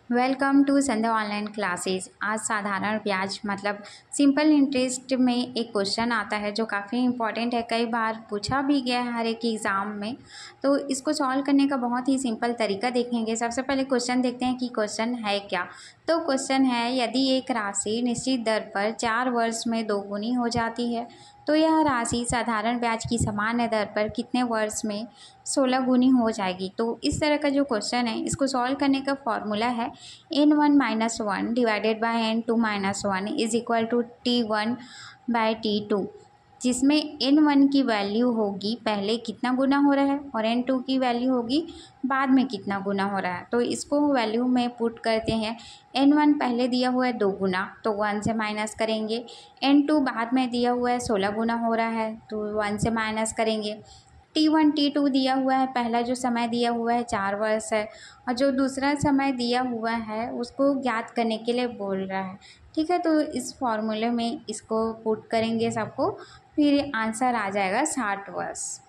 Welcome to Sandhya online classes. आज साधारण ब्याज मतलब सिंपल इंटरेस्ट में एक क्वेश्चन आता है जो काफ़ी इंपॉर्टेंट है, कई बार पूछा भी गया है हर एक एग्ज़ाम में। तो इसको सॉल्व करने का बहुत ही सिंपल तरीका देखेंगे। सबसे पहले क्वेश्चन देखते हैं कि क्वेश्चन है क्या। तो क्वेश्चन है, यदि एक राशि निश्चित दर पर 4 वर्ष में दोगुनी हो जाती है तो यह राशि साधारण ब्याज की सामान्य दर पर कितने वर्ष में 16 गुनी हो जाएगी। तो इस तरह का जो क्वेश्चन है, इसको सॉल्व करने का फॉर्मूला है n1 - 1 divided by n2 - 1 is equal to t1 by t2, जिसमें n1 की वैल्यू होगी पहले कितना गुना हो रहा है और n2 की वैल्यू होगी बाद में कितना गुना हो रहा है। तो इसको वैल्यू में पुट करते हैं। n1 पहले दिया हुआ है 2 गुना, तो 1 से माइनस करेंगे। n2 बाद में दिया हुआ है 16 गुना हो रहा है, तो 1 से माइनस करेंगे। t1 t2 दिया हुआ है, पहला जो समय दिया हुआ है 4 वर्ष है और जो दूसरा समय दिया हुआ है उसको ज्ञात करने के लिए बोल रहा है। ठीक है, तो इस फॉर्मूले में इसको पुट करेंगे सबको, फिर आंसर आ जाएगा 60 वर्ष।